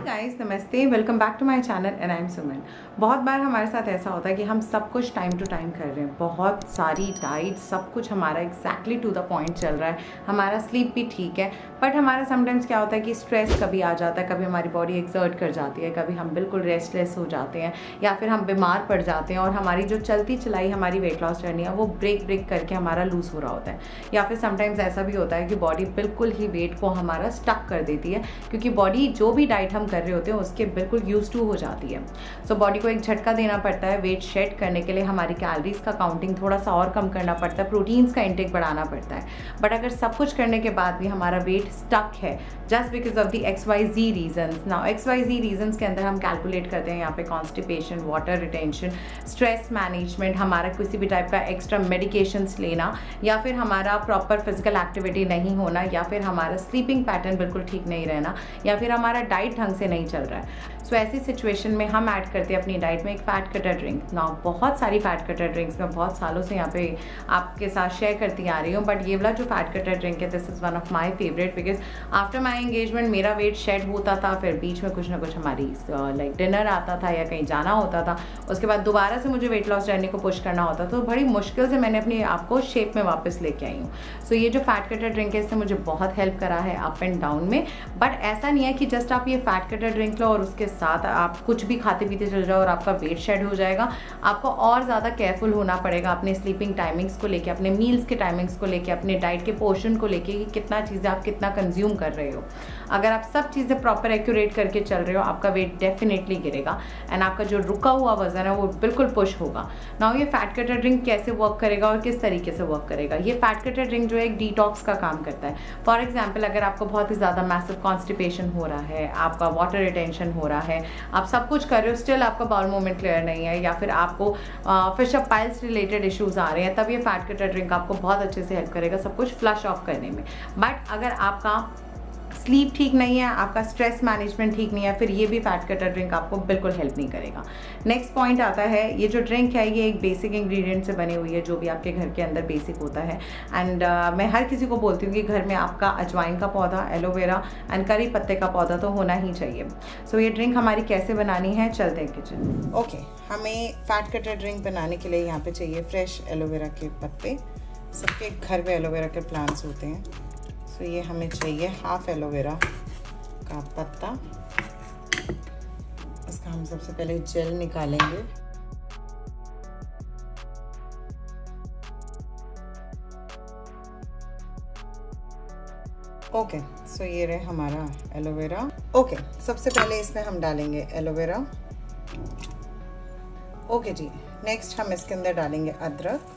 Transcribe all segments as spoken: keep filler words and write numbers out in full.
Guys, नमस्ते, welcome back to my channel and I am Suman. बहुत बार हमारे साथ ऐसा होता है कि हम सब कुछ टाइम टू टाइम कर रहे हैं, बहुत सारी डाइट, सब कुछ हमारा एग्जैक्टली टू द पॉइंट चल रहा है, हमारा स्लीप भी ठीक है, बट हमारा समटाइम्स क्या होता है कि स्ट्रेस कभी आ जाता है, कभी हमारी बॉडी एक्सर्ट कर जाती है, कभी हम बिल्कुल रेस्टलेस हो जाते हैं या फिर हम बीमार पड़ जाते हैं और हमारी जो चलती चलाई हमारी वेट लॉस जर्नी है वो ब्रेक ब्रेक करके हमारा लूज हो रहा होता है। या फिर समटाइम्स ऐसा भी होता है कि बॉडी बिल्कुल ही वेट को हमारा स्टक कर देती है, क्योंकि बॉडी जो भी डाइट हम कर रहे होते हैं उसके बिल्कुल यूज टू हो जाती है। सो so, बॉडी को एक झटका देना पड़ता है। वेट शेड करने के लिए हमारी कैलोरीज का काउंटिंग थोड़ा सा और कम करना पड़ता है, प्रोटीन्स का इंटेक बढ़ाना पड़ता है। बट अगर सब कुछ करने के बाद भी हमारा वेट स्टक है just because of the X Y Z reasons. Now X Y Z reasons के अंदर हम कैलकुलेट करते हैं यहाँ पे constipation, water retention, stress management, हमारा किसी भी टाइप का एक्स्ट्रा मेडिकेशंस लेना, या फिर हमारा प्रॉपर फिजिकल एक्टिविटी नहीं होना, या फिर हमारा स्लीपिंग पैटर्न बिल्कुल ठीक नहीं रहना, या फिर हमारा डाइट ढंग से नहीं चल रहा है। सो so, ऐसी सिचुएशन में हम ऐड करते हैं अपनी डाइट में एक फैट कटर ड्रिंक। ना बहुत सारी फैट कटर ड्रिंक्स मैं बहुत सालों से यहाँ पे आपके साथ शेयर करती आ रही हूँ, बट ये वाला जो फैट कटर ड्रिंक है this is one of my favourite, because after my engagement मेरा वेट शेड होता था, फिर बीच में कुछ ना कुछ हमारी लाइक uh, डिनर आता था या कहीं जाना होता था, उसके बाद दोबारा से मुझे वेट लॉस जर्नी को पुश करना होता था, तो बड़ी मुश्किल से मैंने अपने आप को शेप में वापस लेके आई हूँ। सो so, ये जो फैट कटर ड्रिंक है इसने मुझे बहुत हेल्प करा है अप एंड डाउन में। बट ऐसा नहीं है कि जस्ट आप ये फैट कटर ड्रिंक लो और उसके साथ आप कुछ भी खाते पीते चल जाओ और आपका वेट शेड हो जाएगा। आपको और ज़्यादा केयरफुल होना पड़ेगा अपने स्लीपिंग टाइमिंग्स को लेके, अपने मील्स के टाइमिंग्स को लेके, अपने डाइट के पोर्शन को लेके कि कितना चीज़ें आप कितना कंज्यूम कर रहे हो। अगर आप सब चीज़ें प्रॉपर एक्यूरेट करके चल रहे हो आपका वेट डेफिनेटली गिरेगा एंड आपका जो रुका हुआ वजन है वो बिल्कुल पुश होगा। नाउ ये फैट कटर ड्रिंक कैसे वर्क करेगा और किस तरीके से वर्क करेगा? ये फैट कटर ड्रिंक जो है एक डिटॉक्स का काम करता है। फॉर एग्जाम्पल, अगर आपको बहुत ही ज़्यादा मैसिव कॉन्स्टिपेशन हो रहा है, आपका वाटर रिटेंशन हो रहा है, आप सब कुछ कर रहे हो स्टिल आपका बाउल मूवमेंट क्लियर नहीं है, या फिर आपको fish up piles related issues आ रहे हैं, तब ये फैट कटर ड्रिंक आपको बहुत अच्छे से हेल्प करेगा सब कुछ फ्लश ऑफ करने में। बट अगर आपका स्लीप ठीक नहीं है, आपका स्ट्रेस मैनेजमेंट ठीक नहीं है, फिर ये भी फैट कटर ड्रिंक आपको बिल्कुल हेल्प नहीं करेगा। नेक्स्ट पॉइंट आता है, ये जो ड्रिंक है ये एक बेसिक इंग्रेडिएंट से बनी हुई है जो भी आपके घर के अंदर बेसिक होता है। एंड uh, मैं हर किसी को बोलती हूँ कि घर में आपका अजवाइन का पौधा, एलोवेरा एंड करी पत्ते का पौधा तो होना ही चाहिए। सो so, ये ड्रिंक हमारी कैसे बनानी है, चलते हैं किचन। ओके, हमें फैट कटर ड्रिंक बनाने के लिए यहाँ पे चाहिए फ्रेश एलोवेरा के पत्ते। सबके घर में एलोवेरा के प्लांट्स होते हैं। तो ये हमें चाहिए हाफ एलोवेरा का पत्ता। इसका हम सबसे पहले जेल निकालेंगे। ओके, सो ये रहे हमारा एलोवेरा। ओके, सबसे पहले इसमें हम डालेंगे एलोवेरा। ओके जी, नेक्स्ट हम इसके अंदर डालेंगे अदरक,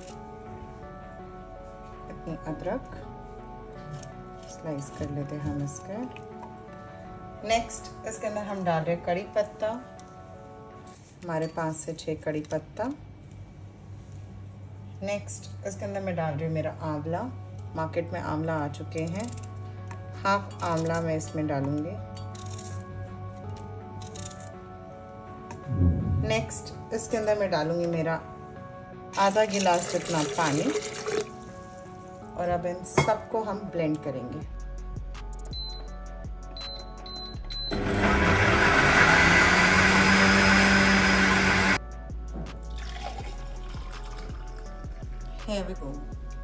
इतनी अदरक स्लाइस कर लेते हैं हम इसका। नेक्स्ट इसके अंदर हम डाल रहे हैं कड़ी पत्ता, हमारे पाँच से छः कड़ी पत्ता। नेक्स्ट इसके अंदर मैं डाल रही हूँ मेरा आंवला, मार्केट में आंवला आ चुके हैं, हाफ आंवला मैं इसमें डालूंगी। नेक्स्ट इसके अंदर मैं डालूंगी मेरा आधा गिलास जितना पानी, और अब इन सबको हम ब्लेंड करेंगे। Here we go.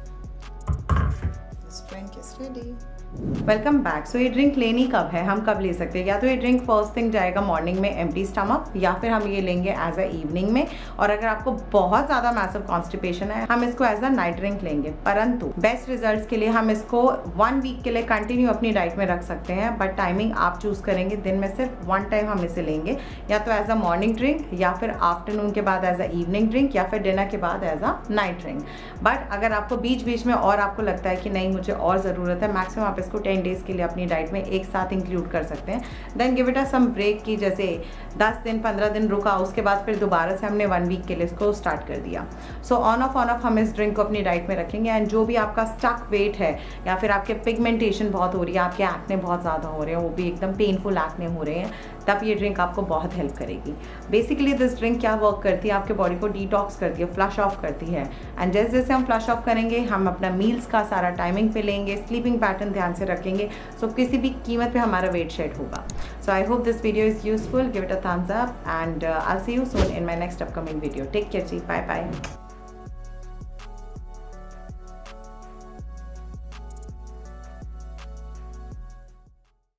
This drink is ready. Welcome back. So ये ड्रिंक लेनी कब है, हम कब ले सकते हैं? या तो ये ड्रिंक फर्स्ट थिंग जाएगा मॉर्निंग में एम्प्टी स्टमक, या फिर हम ये लेंगे एज अ इवनिंग में। और अगर आपको बहुत ज़्यादा मैसिव कॉन्स्टिपेशन है हम इसको एज अ नाइट ड्रिंक लेंगे। परंतु बेस्ट रिजल्ट्स के लिए हम इसको वन वीक के लिए कंटिन्यू अपनी डाइट में रख सकते हैं, बट टाइमिंग आप चूज़ करेंगे। दिन में सिर्फ वन टाइम हम इसे लेंगे, या तो एज अ मॉर्निंग ड्रिंक, या फिर आफ्टरनून के बाद एज अ इवनिंग ड्रिंक, या फिर डिनर के बाद as a night drink. But अगर आपको बीच बीच में और आपको लगता है कि नहीं मुझे और ज़रूरत है, मैक्सिमम आप इसको टेन डेज के लिए अपनी डाइट में एक साथ इंक्लूड कर सकते हैं। Then give it a some break की जैसे दस दिन पंद्रह दिन रुका, उसके बाद फिर दोबारा से हमने वन वीक के लिए इसको स्टार्ट कर दिया। So on off on off हम इस ड्रिंक को अपनी डाइट में रखेंगे। एंड जो भी आपका स्टक वेट है, या फिर आपके पिगमेंटेशन बहुत हो रही है, आपके एक्ने बहुत ज़्यादा हो रहे हैं, वो भी एकदम पेनफुल एक्ने हो रहे हैं, तब ये ड्रिंक आपको बहुत हेल्प करेगी। बेसिकली दिस ड्रिंक क्या वर्क करती है, आपके बॉडी को डिटॉक्स करती है, फ्लश ऑफ करती है। एंड जैसे जैसे हम फ्लश ऑफ करेंगे हम अपना मील्स का सारा टाइमिंग पे लेंगे, स्लीपिंग पैटर्न ध्यान से रखेंगे, सकेंगे। सो so, किसी भी कीमत पे हमारा वेट शेड होगा। So I hope this video is useful, give it a thumbs up and I will see you soon in my next upcoming video. Take care जी, बाय बाय।